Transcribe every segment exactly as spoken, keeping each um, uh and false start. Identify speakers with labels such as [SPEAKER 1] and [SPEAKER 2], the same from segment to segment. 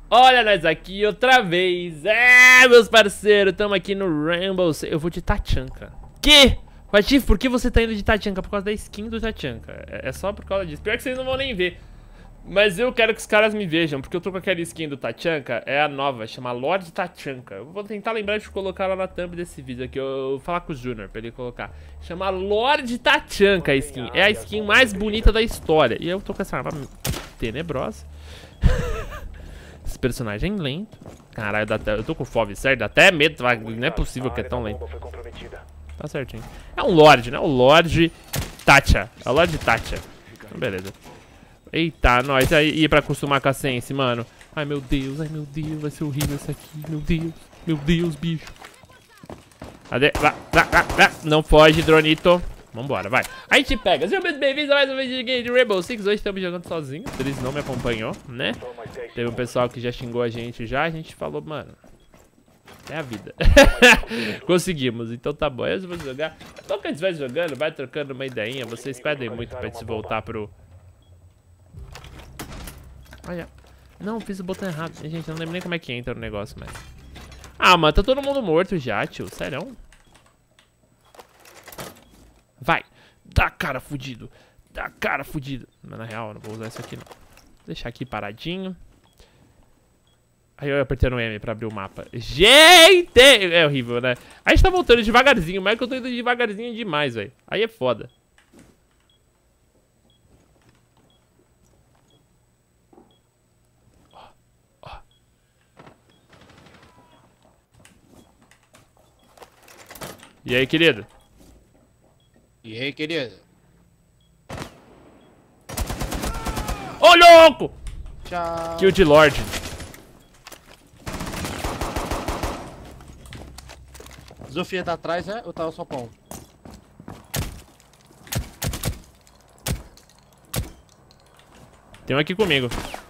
[SPEAKER 1] Olha nós aqui outra vez. É, meus parceiros, tamo aqui no Rainbow Six. Eu vou de Tachanka. Que? Patife, por que você tá indo de Tachanka? Por causa da skin do Tachanka. É, é só por causa disso. Pior que vocês não vão nem ver. Mas eu quero que os caras me vejam, porque eu tô com aquela skin do Tachanka. É a nova, chama Lord Tachanka. Eu vou tentar lembrar de colocar ela na thumb desse vídeo aqui. Eu vou falar com o Junior pra ele colocar. Chama Lord Tachanka a skin. É a skin mais bonita da história. E eu tô com essa arma tenebrosa. Esse personagem é lento. Caralho, dá até, eu tô com fome, certo? Dá até medo, não é possível que é tão lento. Tá certinho. É um Lorde, né? O Lorde Tacha. É o Lorde Tacha. Então, beleza. Eita, nós. Aí ia pra acostumar com a Sense, mano. Ai, meu Deus, ai, meu Deus. Vai ser horrível isso aqui. Meu Deus. Meu Deus, bicho. Cadê? Vá, vá, vá, vá. Não foge, Dronito. Vambora, vai. A gente pega. Sejam muito bem-vindos a mais um vídeo de game de Rainbow Six. Hoje estamos jogando sozinhos. Eles não me acompanhou, né? Teve um pessoal que já xingou a gente já. A gente falou, mano, é a vida. Conseguimos, então tá bom. Eu vou jogar. Então que a gente vai jogando, vai trocando uma ideinha. Vocês pedem muito pra gente voltar pro... Olha. Não, fiz o botão errado. Gente, eu não lembro nem como é que entra o negócio, mas... Ah, mano, tá todo mundo morto já, tio. Sério? Vai. Dá cara fudido. Dá cara fudido. Mas na real, eu não vou usar isso aqui, não. Vou deixar aqui paradinho. Aí eu apertei no M pra abrir o mapa. Gente! É horrível, né? A gente tá voltando devagarzinho, mas é que eu tô indo devagarzinho demais, velho. Aí é foda. Ó, ó. E aí, querido?
[SPEAKER 2] E aí, querido?
[SPEAKER 1] Ô, louco!
[SPEAKER 2] Tchau.
[SPEAKER 1] Kill de Lorde.
[SPEAKER 2] Zofia tá atrás, é? Ou tá o sopão?
[SPEAKER 1] Tem um aqui comigo.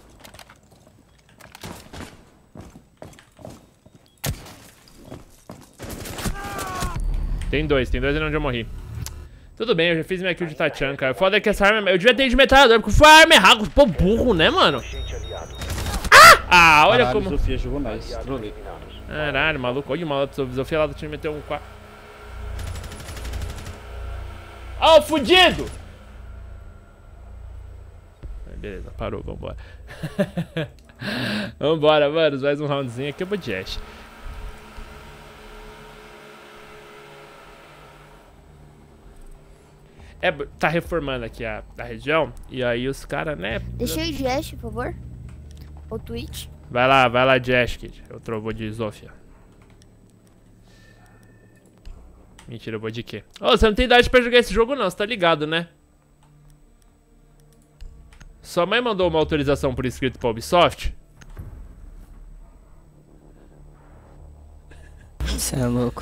[SPEAKER 1] Tem dois, tem dois ali onde eu morri. Tudo bem, eu já fiz minha kill de Tachanka. Foda que essa arma... Eu devia ter de metralhadora, porque foi a arma errada. Pô, burro, né, mano? Ah! Ah, olha
[SPEAKER 2] Caralho,
[SPEAKER 1] como...
[SPEAKER 2] Zofia jogou mais. Trolei.
[SPEAKER 1] Caralho, maluco. Olha o maluco. Zofia lá do time meteu um... Ó, oh, fudido! Beleza, parou, vambora. Vambora, mano. Mais um roundzinho aqui, eu vou de Ashe. É, tá reformando aqui a, a região. E aí os caras, né?
[SPEAKER 3] Deixa eu ir de Ashe, por favor. Ou Twitch.
[SPEAKER 1] Vai lá, vai lá de Ashe, kid. Eu tô, vou de Zofia. Mentira, eu vou de quê? Ô, oh, você não tem idade pra jogar esse jogo não, você tá ligado, né? Sua mãe mandou uma autorização por escrito pra Ubisoft?
[SPEAKER 4] Você é louco.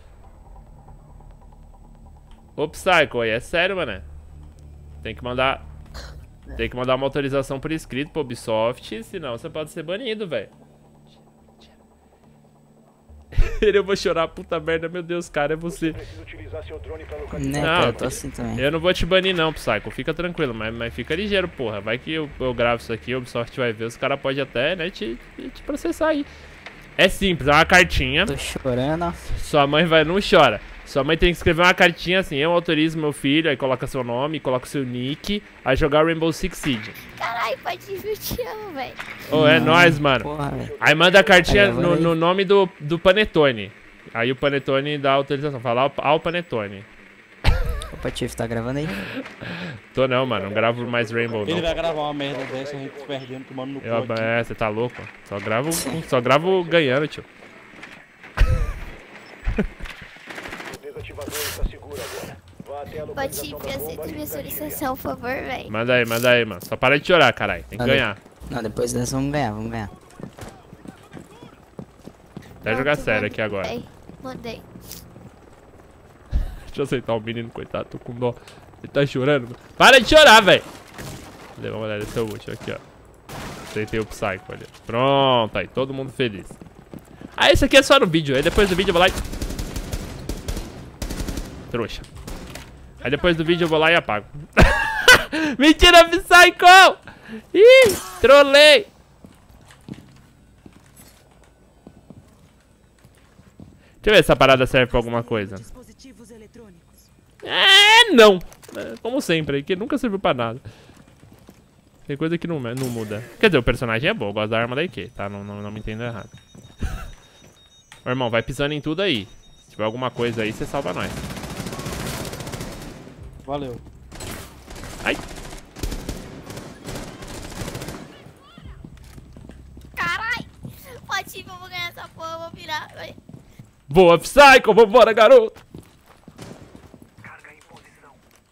[SPEAKER 1] Ô, Psycho, aí é sério, mané. Tem que mandar... Tem que mandar uma autorização por escrito pra Ubisoft, senão você pode ser banido, velho. Eu vou chorar, puta merda, meu Deus, cara, é você.
[SPEAKER 4] Né,
[SPEAKER 1] Não,
[SPEAKER 4] cara, eu tô assim também.
[SPEAKER 1] Eu não vou te banir não, Psycho, fica tranquilo, mas, mas fica ligeiro, porra. Vai que eu, eu gravo isso aqui, o Ubisoft vai ver, os caras podem até, né, te, te processar aí. É simples, é uma cartinha.
[SPEAKER 4] Tô chorando.
[SPEAKER 1] Sua mãe vai, não chora. Sua mãe tem que escrever uma cartinha assim, eu autorizo meu filho, aí coloca seu nome, coloca seu nick, a jogar Rainbow Six Siege.
[SPEAKER 3] Caralho, Patife, eu te amo, velho.
[SPEAKER 1] Ô, oh, é nóis, mano.
[SPEAKER 4] Porra, velho.
[SPEAKER 1] Aí manda a cartinha
[SPEAKER 4] Aí,
[SPEAKER 1] no,
[SPEAKER 4] aí.
[SPEAKER 1] no nome do, do Panetone. Aí o Panetone dá autorização, fala ao, ao Panetone.
[SPEAKER 4] O Patife tá gravando aí?
[SPEAKER 1] Tô não, mano, não gravo mais Rainbow
[SPEAKER 2] Ele
[SPEAKER 1] não.
[SPEAKER 2] vai gravar uma merda dessa, a gente perdendo, tomando no cu
[SPEAKER 1] Eu,
[SPEAKER 2] aqui.
[SPEAKER 1] é, você tá louco? Só gravo, só gravo ganhando, tio.
[SPEAKER 3] Patife, aceita minha solicitação, por favor, velho.
[SPEAKER 1] Manda aí, manda aí, mano. Só para de chorar, caralho. Tem que
[SPEAKER 4] Manda.
[SPEAKER 1] ganhar.
[SPEAKER 4] Não, depois dessa vamos ganhar, vamos ganhar.
[SPEAKER 1] Vai jogar sério aqui agora.
[SPEAKER 3] Mandei. Mandei.
[SPEAKER 1] Deixa eu aceitar o menino, coitado, tô com dó. Ele tá chorando. Mano. Para de chorar, velho. Vamos olhar esse é o último aqui, ó. Aceitei o Psycho ali. Pronto, aí, todo mundo feliz. Ah, esse aqui é só no vídeo. Aí depois do vídeo eu vou lá e... Trouxa. Aí depois do vídeo eu vou lá e apago. Mentira, Psycho! Ih, trolei! eu ver se essa parada serve pra alguma coisa.
[SPEAKER 5] Dispositivos eletrônicos.
[SPEAKER 1] É, não. É, como sempre, que nunca serviu pra nada. Tem coisa que não, não muda. Quer dizer, o personagem é bom, eu gosto da arma da I Q, tá? Não, não, não me entenda errado. Ô, irmão, vai pisando em tudo aí. Se tiver alguma coisa aí, você salva nós.
[SPEAKER 2] Valeu.
[SPEAKER 1] Ai.
[SPEAKER 3] Carai! Patife, eu vou ganhar essa porra, eu vou virar. Vai.
[SPEAKER 1] Boa, Psycho! Vambora, garoto!
[SPEAKER 5] Carga em posição.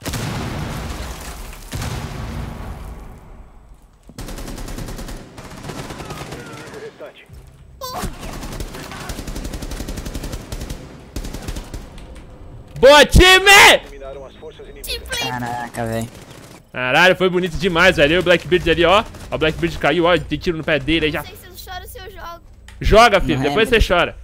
[SPEAKER 1] Boa, time!
[SPEAKER 4] Caraca, velho.
[SPEAKER 1] Caralho, foi bonito demais, velho. Eu e o Blackbeard ali, ó. Ó, o Blackbeard caiu, ó. Tem tiro no pé dele aí já.
[SPEAKER 3] Não sei se eu choro ou se eu jogo.
[SPEAKER 1] Joga, filho.
[SPEAKER 4] Não é,
[SPEAKER 1] Depois
[SPEAKER 4] né?
[SPEAKER 1] você chora.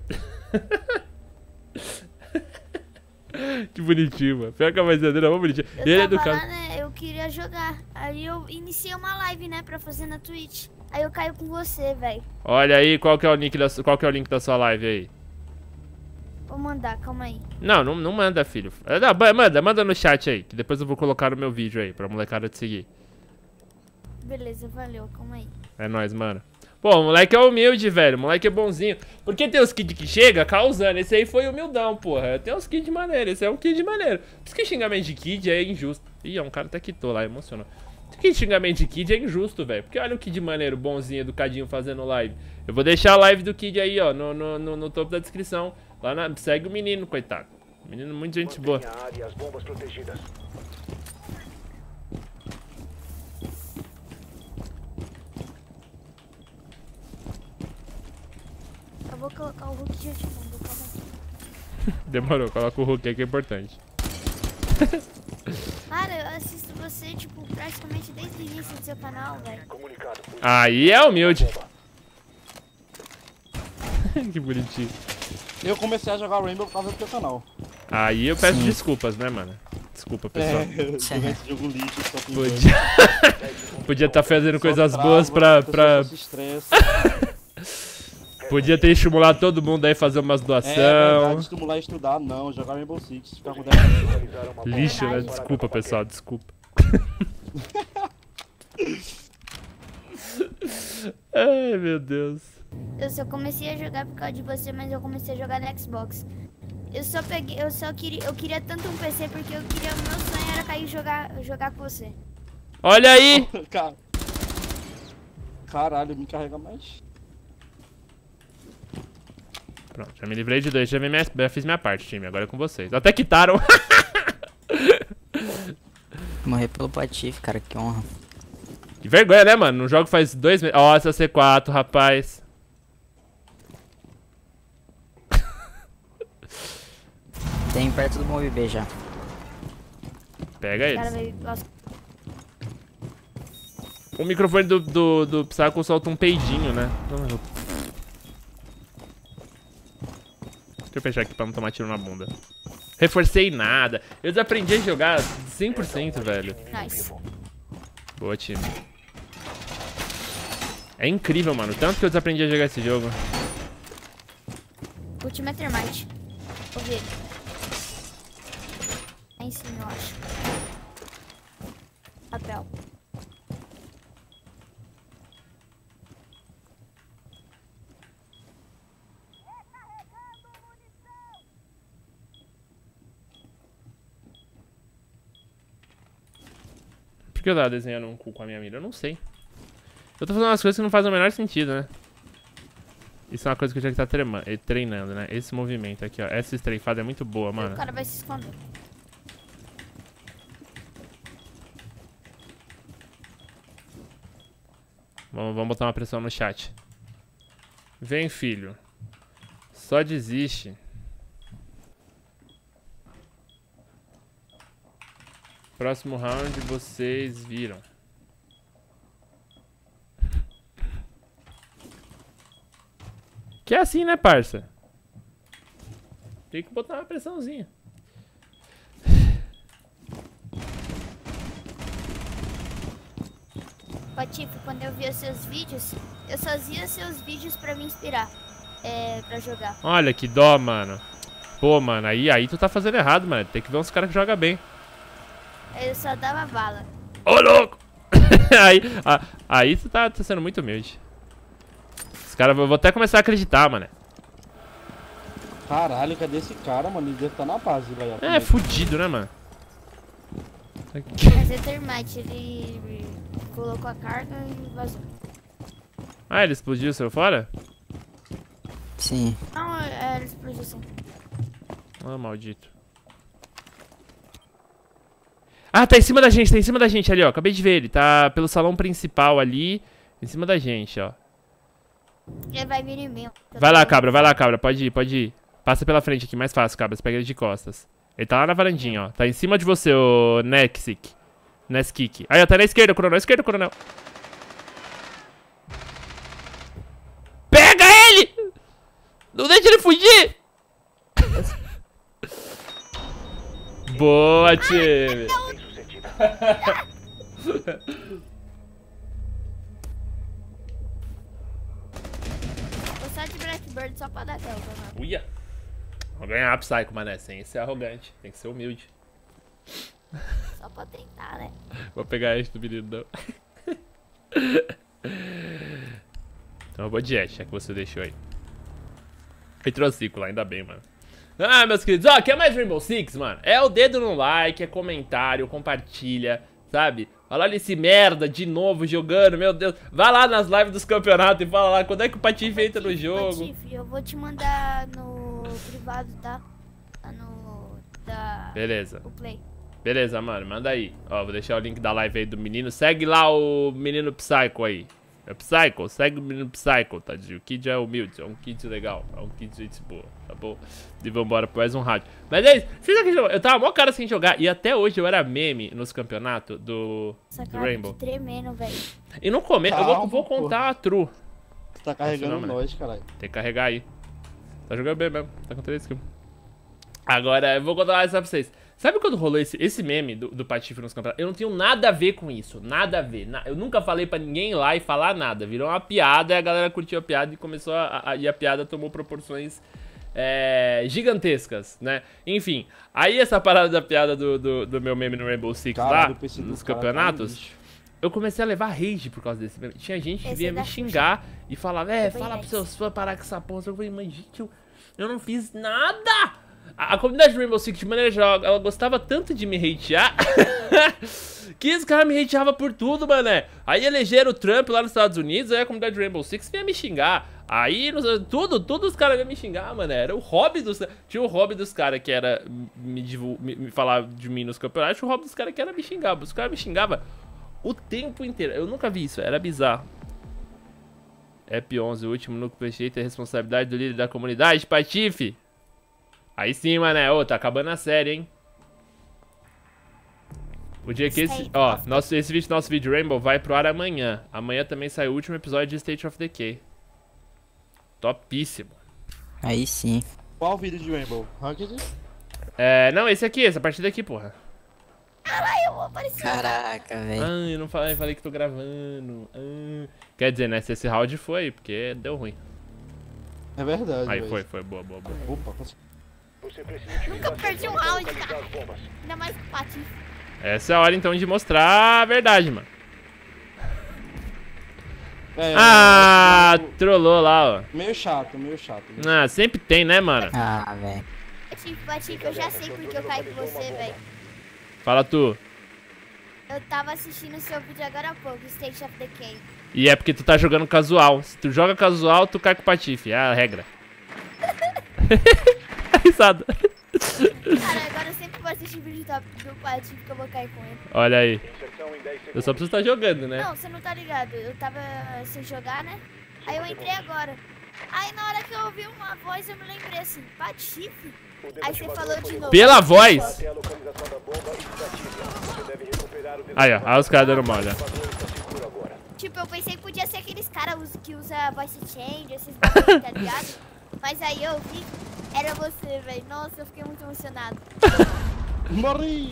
[SPEAKER 1] Que bonitinho, mano. Pior que a voz dele é muito bonitinho.
[SPEAKER 3] Eu
[SPEAKER 1] Ele é
[SPEAKER 3] tava
[SPEAKER 1] educado.
[SPEAKER 3] lá, né? Eu queria jogar. Aí eu iniciei uma live, né? Pra fazer na Twitch. Aí eu caio com você, velho.
[SPEAKER 1] Olha aí, qual que é o link da, qual que é o link da sua live aí?
[SPEAKER 3] Vou mandar, calma aí.
[SPEAKER 1] Não, não, não manda, filho. Não, ba- manda, manda no chat aí, que depois eu vou colocar no meu vídeo aí, pra molecada te seguir.
[SPEAKER 3] Beleza, valeu, calma aí.
[SPEAKER 1] É nóis, mano. Pô, o moleque é humilde, velho. O moleque é bonzinho. Porque tem os kids que chega causando. Esse aí foi humildão, porra. Tem uns kids maneiros. Esse é um kid maneiro. Por isso que xingamento de kid é injusto. Ih, é um cara até quitou lá, emocionou. Por que xingamento de kid é injusto, velho? Porque olha o kid maneiro, bonzinho, educadinho, fazendo live. Eu vou deixar a live do kid aí, ó, no, no, no, no topo da descrição. Lá na... Segue o menino, coitado. Menino, muito gente boa.
[SPEAKER 3] Eu vou colocar o Hulk e já te mando, calma aí.
[SPEAKER 1] Demorou, coloca o Hulk aí que é importante.
[SPEAKER 3] Cara, eu assisto você, tipo, praticamente desde o início do seu canal, velho.
[SPEAKER 1] Aí é humilde. Que bonitinho.
[SPEAKER 2] Eu comecei a jogar Rainbow por causa do teu canal.
[SPEAKER 1] Aí eu peço
[SPEAKER 4] Sim.
[SPEAKER 1] desculpas, né, mano? Desculpa, pessoal.
[SPEAKER 2] É, jogar esse jogo lixo, só tem dois.
[SPEAKER 1] Podia Podia estar fazendo coisas
[SPEAKER 2] Só trava,
[SPEAKER 1] boas pra...
[SPEAKER 2] a pessoa
[SPEAKER 1] pra...
[SPEAKER 2] só se estressa.
[SPEAKER 1] Podia ter estimulado todo mundo aí a fazer umas
[SPEAKER 2] É
[SPEAKER 1] doação.
[SPEAKER 2] verdade, estimular a estudar, não. Jogar Rainbow Six, ficar com dez
[SPEAKER 1] Lixo, né?
[SPEAKER 3] Verdade.
[SPEAKER 1] Desculpa, pessoal, desculpa. Ai, meu Deus.
[SPEAKER 3] Eu só comecei a jogar por causa de você, mas eu comecei a jogar no Xbox. Eu só peguei, eu só queria, eu queria tanto um P C porque eu queria, meu sonho era cair e jogar, jogar com você.
[SPEAKER 1] Olha aí!
[SPEAKER 2] Cara. Caralho, me carrega mais.
[SPEAKER 1] Pronto, já me livrei de dois, já, vi minha, já fiz minha parte, time. Agora é com vocês. Até quitaram.
[SPEAKER 4] Morrer pelo Patife, cara, que honra.
[SPEAKER 1] Que vergonha, né, mano? No jogo faz dois meses. Ó, essa C quatro, rapaz.
[SPEAKER 4] Tem perto do Move B já.
[SPEAKER 1] Pega
[SPEAKER 3] O cara
[SPEAKER 1] eles.
[SPEAKER 3] veio, nossa,
[SPEAKER 1] O microfone do, do, do Psycho solta um peidinho, né? Deixa eu fechar aqui pra não tomar tiro na bunda. Reforcei nada. Eu desaprendi a jogar cem por cento, velho.
[SPEAKER 3] nice.
[SPEAKER 1] Boa, time. É incrível, mano. Tanto que eu desaprendi a jogar esse jogo.
[SPEAKER 3] O time é Termite. Vou ver ele. É em cima, eu acho. Papel.
[SPEAKER 1] Por que eu tava desenhando um cu com a minha mira? Eu não sei. Eu tô fazendo umas coisas que não fazem o menor sentido, né? Isso é uma coisa que eu tinha que estar trema- eh, treinando, né? Esse movimento aqui, ó. Essa estreifada é muito boa, mano.
[SPEAKER 3] O cara vai se esconder.
[SPEAKER 1] Vamos, vamos botar uma pressão no chat. Vem, filho. Só desiste. Próximo round vocês viram. Que é assim, né, parça? Tem que botar uma pressãozinha.
[SPEAKER 3] Patife, quando eu via seus vídeos, eu só via seus vídeos pra me inspirar. é, pra jogar.
[SPEAKER 1] Olha que dó, mano. Pô, mano, aí, aí tu tá fazendo errado, mano. Tem que ver uns caras que jogam bem.
[SPEAKER 3] Eu só dava bala.
[SPEAKER 1] Ô, louco! aí, a, aí tu tá, tá sendo muito humilde. Os caras, eu vou até começar a acreditar, mano.
[SPEAKER 2] Caralho, cadê esse cara, mano? Ele deve estar na base, velho.
[SPEAKER 1] É, fudido, né, mano?
[SPEAKER 3] Mas é termite, ele colocou a carga e vazou.
[SPEAKER 1] Ah, ele explodiu, saiu fora?
[SPEAKER 4] Sim.
[SPEAKER 3] Não, é, ele explodiu assim.
[SPEAKER 1] Ah, maldito. Ah, tá em cima da gente, tá em cima da gente ali, ó. Acabei de ver ele. Tá pelo salão principal ali. Em cima da gente, ó.
[SPEAKER 3] Ele vai vir em mim.
[SPEAKER 1] Vai lá, cabra, vai lá, cabra. Pode ir, pode ir. Passa pela frente aqui, mais fácil, cabra. Você pega ele de costas. Ele tá lá na varandinha, ó. Tá em cima de você, ô Nexik. Neskik. Aí, ó, tá na esquerda, coronel. Esquerda, coronel. Pega ele! Não deixa ele fugir! Boa, time!
[SPEAKER 3] Vou só de Blackbird só pra dar delta, mano.
[SPEAKER 1] Uia! Vou ganhar a Psycho, mané. Sem ser arrogante. Tem que ser humilde.
[SPEAKER 3] Só pra tentar, né?
[SPEAKER 1] Vou pegar este do menino, não. Então eu vou de Ash, é que você deixou aí. Entrou cinco lá, ainda bem, mano. Ah, meus queridos, ó, quer mais Rainbow Six, mano? É o dedo no like, é comentário, compartilha, sabe? Fala ali esse merda de novo jogando, meu Deus. Vai lá nas lives dos campeonatos e fala lá quando é que o Patife entra no jogo.
[SPEAKER 3] Patife, eu vou te mandar no privado, tá? Lá no... da...
[SPEAKER 1] Beleza.
[SPEAKER 3] o play.
[SPEAKER 1] Beleza, mano, manda aí. Ó, vou deixar o link da live aí do menino. Segue lá o menino Psycho aí. É Psycho? Segue o menino Psycho, tadinho. O Kid é humilde, é um Kid legal. É um Kid de gente boa, tá bom? E vambora pro mais um rádio. Mas é isso. Eu tava mó cara sem jogar. E até hoje eu era meme nos campeonatos do,
[SPEAKER 3] Essa
[SPEAKER 1] do
[SPEAKER 3] cara
[SPEAKER 1] Rainbow.
[SPEAKER 3] de tremendo, velho.
[SPEAKER 1] E no começo, eu vou,
[SPEAKER 2] Calma,
[SPEAKER 1] vou contar a true.
[SPEAKER 2] Tu tá carregando
[SPEAKER 1] Não,
[SPEAKER 2] nós, caralho.
[SPEAKER 1] Tem que carregar aí. Tá jogando bem mesmo. Tá com três kills. Agora, eu vou contar essa pra vocês. Sabe quando rolou esse, esse meme do, do Patife nos campeonatos? Eu não tenho nada a ver com isso. Nada a ver. Na, eu nunca falei pra ninguém ir lá e falar nada. Virou uma piada e a galera curtiu a piada e começou a... a e a piada tomou proporções é, gigantescas, né? Enfim. Aí essa parada da piada do, do, do meu meme no Rainbow Six
[SPEAKER 2] Caralho,
[SPEAKER 1] lá,
[SPEAKER 2] o P C do
[SPEAKER 1] nos
[SPEAKER 2] cara tá
[SPEAKER 1] campeonatos...
[SPEAKER 2] um lixo.
[SPEAKER 1] Eu comecei a levar rage por causa desse meme. Tinha gente que
[SPEAKER 3] Esse
[SPEAKER 1] vinha
[SPEAKER 3] da
[SPEAKER 1] me
[SPEAKER 3] Xuxa.
[SPEAKER 1] xingar e falava, é,
[SPEAKER 3] Foi
[SPEAKER 1] fala
[SPEAKER 3] nice.
[SPEAKER 1] pros seus fãs parar com essa porra. Eu falei, mas gente, eu, eu não fiz nada! A, a comunidade do Rainbow Six, de maneira geral, ela gostava tanto de me hatear que os caras me hateavam por tudo, mané. Aí elegeram o Trump lá nos Estados Unidos, aí a comunidade do Rainbow Six vinha me xingar. Aí, nos- tudo, tudo os caras vinham me xingar, mané. Era o hobby dos... Tinha o hobby dos caras que era me, divul- me, me falar de mim nos campeonatos, tinha o hobby dos caras que era me xingar. Os caras me xingavam o tempo inteiro. Eu nunca vi isso, era bizarro. Ep onze, o último núcleo prefeito é responsabilidade do líder da comunidade, Patife. Aí sim, mané. Ô, tá acabando a série, hein? O dia que esse... Ó, nosso, esse vídeo, nosso vídeo Rainbow vai pro ar amanhã. Amanhã também sai o último episódio de State of Decay. Topíssimo.
[SPEAKER 4] Aí sim.
[SPEAKER 2] Qual vídeo de Rainbow? Ranked?
[SPEAKER 1] É, não, esse aqui, essa partida aqui, porra.
[SPEAKER 3] Caralho, eu vou aparecer.
[SPEAKER 4] Caraca, velho.
[SPEAKER 1] Ah, eu não falei, falei que tô gravando. Ah. Quer dizer, né, se esse round foi, porque deu ruim.
[SPEAKER 2] É verdade,
[SPEAKER 1] Aí,
[SPEAKER 2] velho.
[SPEAKER 1] foi, foi, boa, boa, boa.
[SPEAKER 2] Opa, consegui.
[SPEAKER 3] Nunca perdi um round, cara. Ainda mais com o Patife.
[SPEAKER 1] Essa é a hora, então, de mostrar a verdade, mano.
[SPEAKER 2] É,
[SPEAKER 1] Ah,
[SPEAKER 2] eu-
[SPEAKER 1] trollou lá, ó.
[SPEAKER 2] Meio chato, meio chato.
[SPEAKER 1] Ah, sempre tem, né, mano?
[SPEAKER 4] Ah, velho.
[SPEAKER 3] Patife, Patife, eu já sei porque eu caí com você, velho.
[SPEAKER 1] Fala tu.
[SPEAKER 3] Eu tava assistindo seu vídeo agora há pouco, State of Decay.
[SPEAKER 1] E é porque tu tá jogando casual. Se tu joga casual, tu cai com o Patife. É a regra. Risada.
[SPEAKER 3] Cara, agora eu sempre vou assistir vídeo do, do Patife que eu vou cair com ele.
[SPEAKER 1] Olha aí. Eu só preciso estar jogando, né?
[SPEAKER 3] Não, você não tá ligado. Eu tava sem jogar, né? Aí eu entrei agora. Aí na hora que eu ouvi uma voz, eu me lembrei assim, Patife? Aí você falou de novo.
[SPEAKER 1] Pela voz.
[SPEAKER 5] Até a localização da bomba e desative. Você deve recuperar o
[SPEAKER 1] Aí, ó. Olha os caras dando mole, ó.
[SPEAKER 5] elevador está seguro agora.
[SPEAKER 3] Tipo, eu pensei que podia ser aqueles caras que usa voice change, esses bagulho, tá ligado? Mas aí eu vi, era você, velho. Nossa, eu fiquei muito emocionado.
[SPEAKER 2] Morri!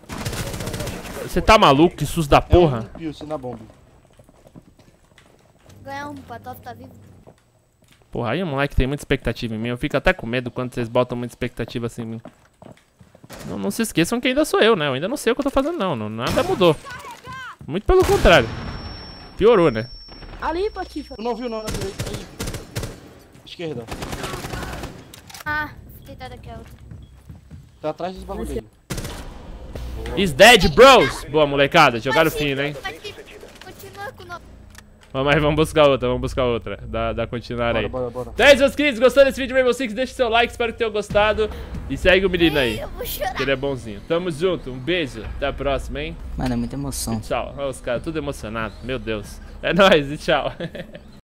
[SPEAKER 1] Você tá maluco? Que susto da
[SPEAKER 2] É
[SPEAKER 1] porra.
[SPEAKER 2] um Pilsen na bomba.
[SPEAKER 3] Ganhar um, Patof tá vivo.
[SPEAKER 1] Porra, aí o moleque tem muita expectativa em mim. Eu fico até com medo quando vocês botam muita expectativa assim em mim. Não, não se esqueçam que ainda sou eu, né? Eu ainda não sei o que eu tô fazendo, não. não nada mudou. Muito pelo contrário. Piorou, né?
[SPEAKER 6] Ali, Patifa.
[SPEAKER 2] Tu não viu não, né? Aí. Esquerda.
[SPEAKER 3] Ah, deitada aqui a outra.
[SPEAKER 2] Tá atrás dos bagulho aí.
[SPEAKER 1] Is dead, bros! Boa, molecada. Jogaram fino, hein?
[SPEAKER 3] Patifa, continua com o nome.
[SPEAKER 1] Mas vamos buscar outra, vamos buscar outra. Dá, dá continuar aí.
[SPEAKER 2] Bora, bora, bora.
[SPEAKER 1] Então é isso, meus queridos. Gostou desse vídeo de Rainbow Six? Deixa seu like, espero que tenham gostado. E segue o menino aí,
[SPEAKER 3] Eu vou chorar.
[SPEAKER 1] que ele é bonzinho. Tamo junto, um beijo. Até a próxima, hein?
[SPEAKER 4] Mano, é muita emoção.
[SPEAKER 1] Tchau. Olha os caras tudo emocionados. Meu Deus. É nóis e tchau.